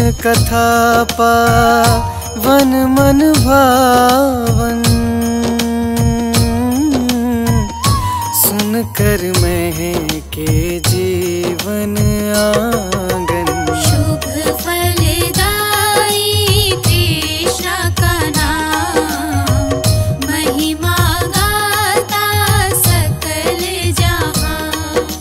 कथा पावन मन भावन, सुनकर महके जीवन आंगन। शुभ फलदायी कृष्ण का नाम, महिमा गाता सकल जहां।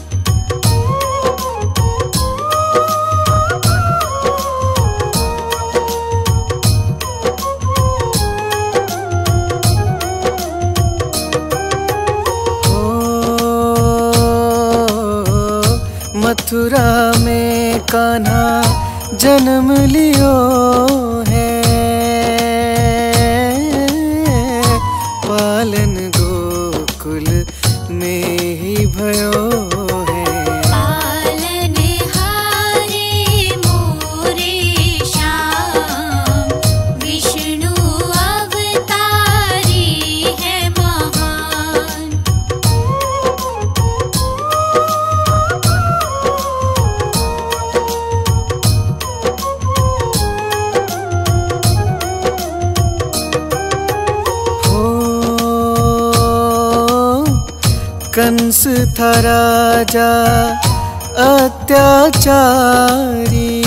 मथुरा में कान्हा जन्म लियो है, पालन गोकुल में ही भयो है। पालन हारे मोरे श्याम, विष्णु अवतारी है महान। कंस था राजा अत्याचारी,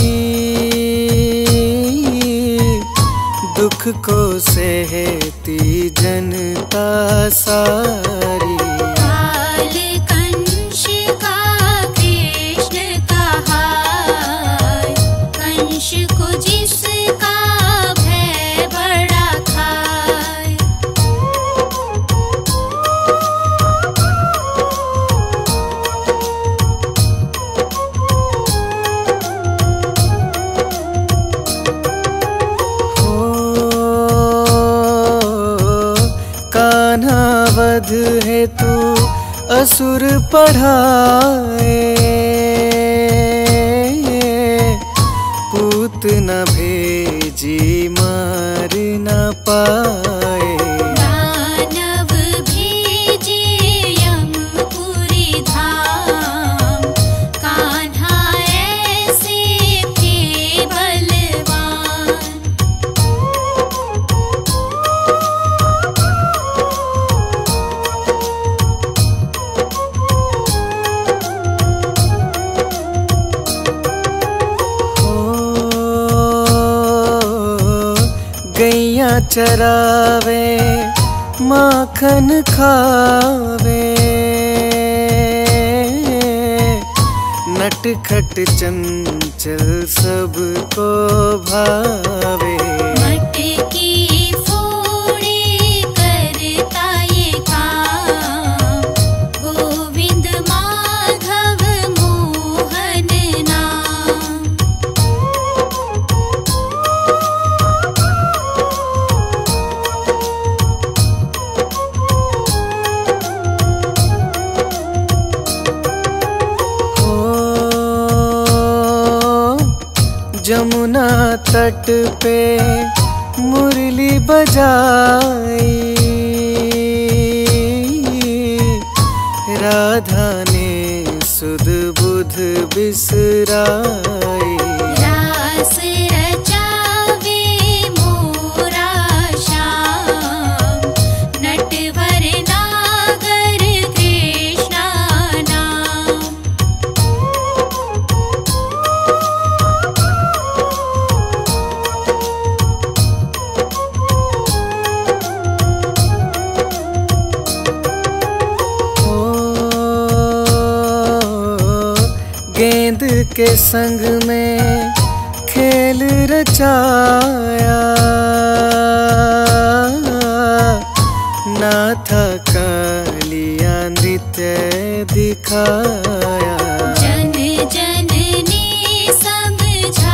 दुख को सहती जनता सारी। काल कंस का कृष्ण कहा, कंस को जिसका भय बड़ा खाए। कान्हा वध हेतु असुर पढ़ाए, पूत न भेजी मार न पाए। दानव भेजे यमपुरी धाम, कान्हा ऐसे थे बलवान। गैया चरावे माखन खावे, नटखट चंचल सबको भावे। मटकी फोड़े करता ये काम, गोविंद माधव मोहन नाम। जमुना तट पे मुरली बजाई, राधा ने सुध बुध बिसराई। रास रचावे मोरा श्याम, नटवर नागर कृष्णा नाम। गेंद के संग में खेल रचाया, नाथा कालिया नृत्य दिखाया। जन जन ने समझा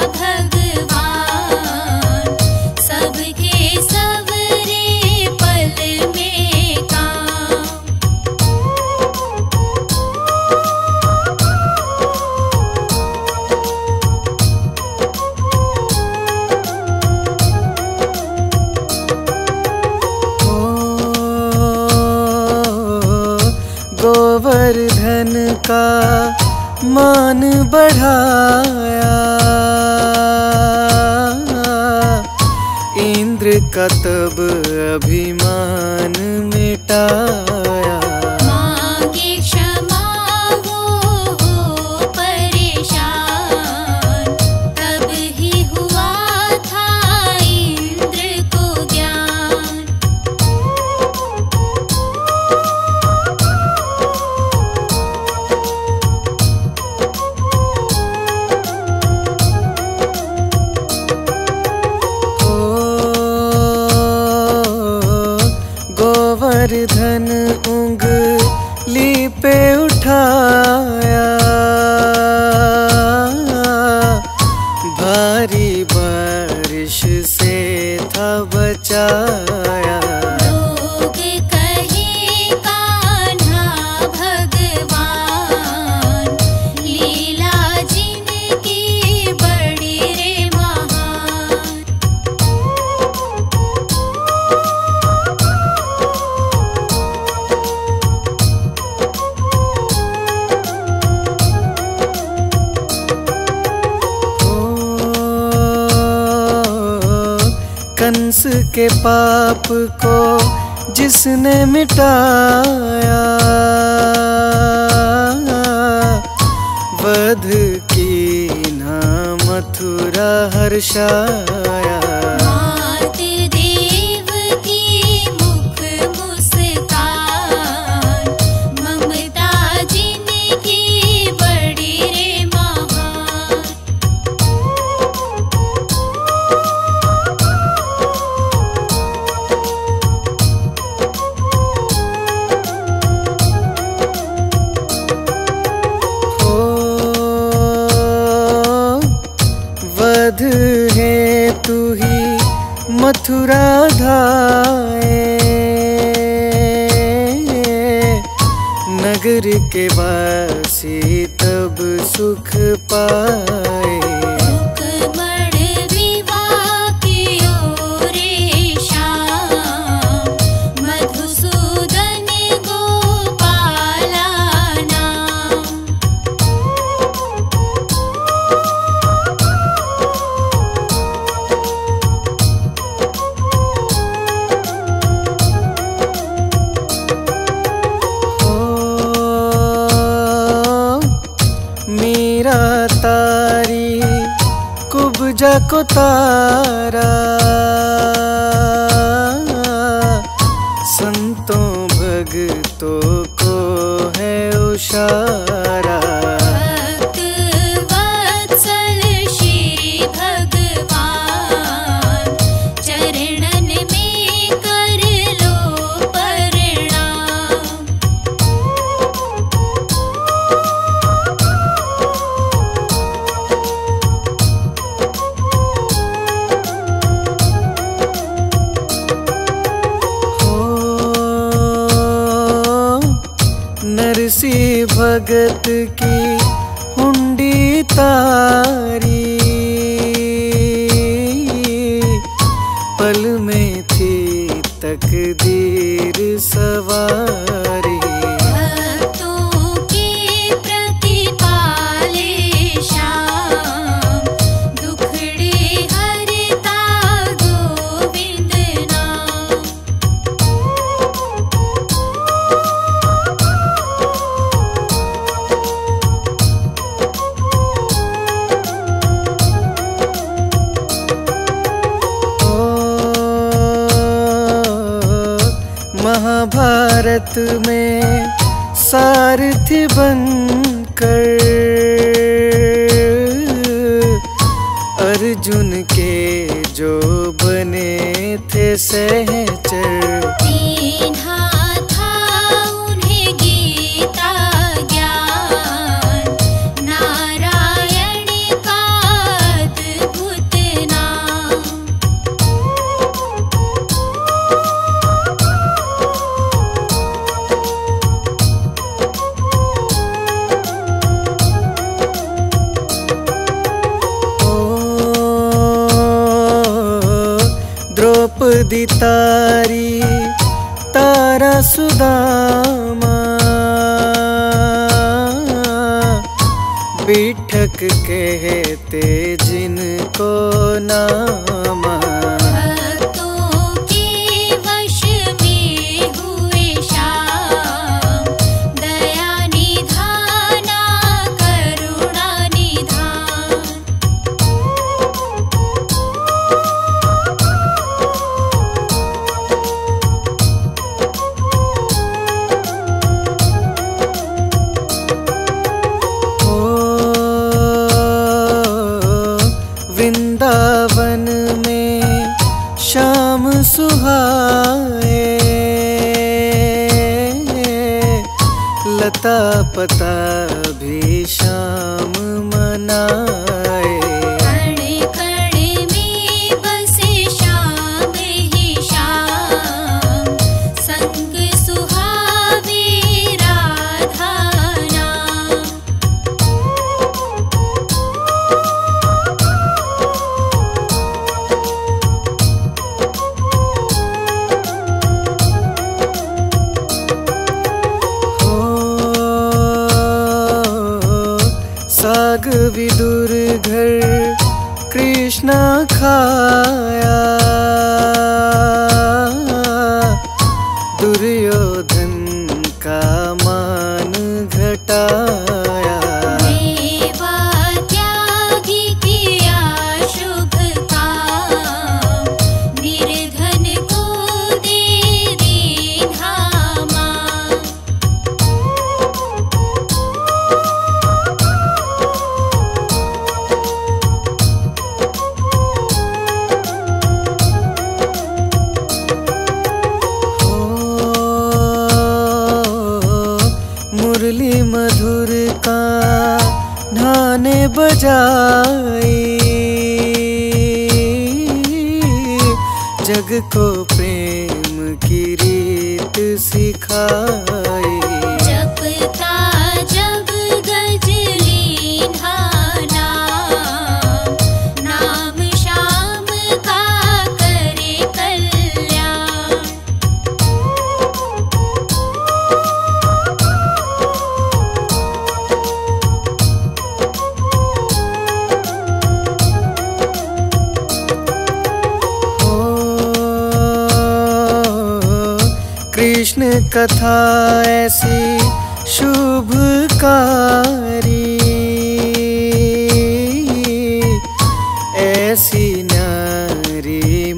भगवान, सबके सबरे पल में काम। गोवर्धन का मान बढ़ाया, इंद्र का तब अभिमान मिटाया। मांगे क्षमा वो हो परेशान, तब ही हुआ था इंद्र को ज्ञान। गोवर्धन उंगली पे उठाया, भारी बारिश से था बचाया। लोग कहे कान्हा भगवान, लीला जिनकी बड़ी रे महान। कंस के पाप को जिसने मिटाया, वध की ना मथुरा हर्षाया। मात देव की मुख मुस्कान, ममता जिनकी बड़ी रे महान। वध है तू ही मथुरा धाए, नगर के वासी तब सुख पाए। रुक्मण विवाह कियो रे श्याम, मधुसूदन गोपाला नाम। मीरा तारी कुब्जा को तारा, संतों भगतों को है उशारा। भक्त वत्सल श्री भगवान, चरणन में कर लो प्रणाम। नरसी भगत की हुंडी तारी, पल में थी तकदीर सवारी। भक्तों के प्रतिपाले श्याम, दुखड़े हरता गोविंद नाम। महाभारत में सारथी बनकर, अर्जुन के जो बने थे सहचर। दीन्हा था उन्हें गीता ज्ञान, नारायण का अद्भुत नाम। द्रौपदी तारी तारा सुदामा, बिठक कहते जिनको नामा। श्याम सुहाए, लता पता भी श्याम मनाए। कण कण में बसे श्याम ही श्याम, संग सुहावे राधा नाम। साग विदुर घर कृष्णा खाया, दुर्योधन का मान घटाया। देवा त्यागी किया शुभ काम, निर्धन को दे दीन्हा मान। मुरली मधुर का ढाने बजाई, जग को प्रेम की रीत सिखाई। जपता जब गजलीन्हा नाम, नाम श्याम का करे कल्याण। कृष्ण कथा ऐसी शुभकारी, ऐसी नारी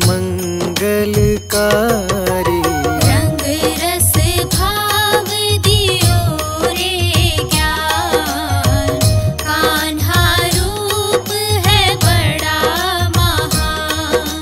मंगलकारी। रंग रस भाव दियो रे ज्ञान, कान्हा रूप है बड़ा महान।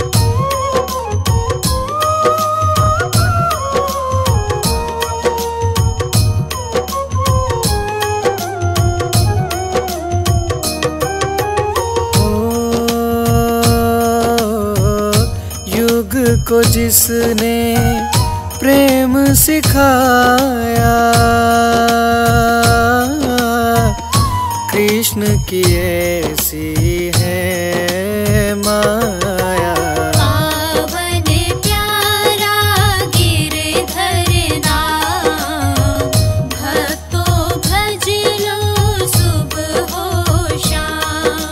युग को जिसने प्रेम सिखाया, कृष्ण की ऐसी है माया। पावन प्यारा गिरधर नाम, भक्तों भज लो सुबह हो शाम।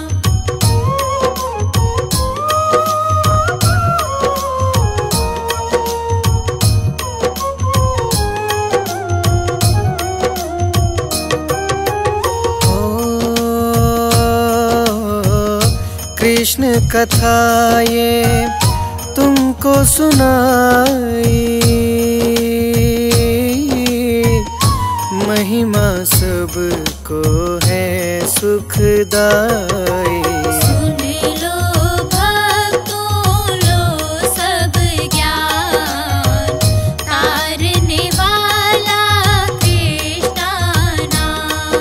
कृष्ण कथा ये तुमको सुनाई, महिमा सबको है सुखदाई। सुन लो भक्तों लो सब ज्ञान, तारने वाला कृष्णा नाम।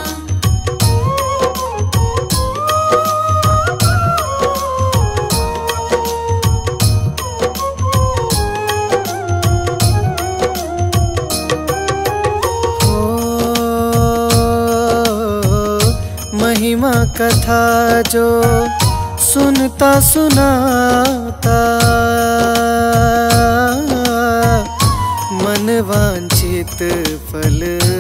महिमा कथा जो सुनता सुनाता, मन वांछित फल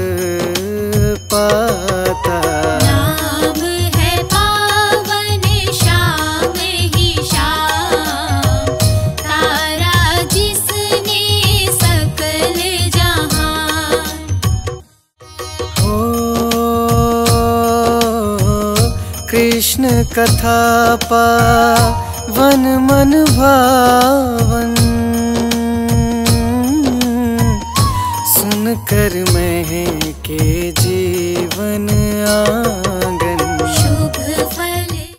पाता। नाम है पावन श्याम ही श्याम, तारा जिसने सकल जहान। कृष्ण कथा पावन मन भावन, सुनकर महके जीवन आ।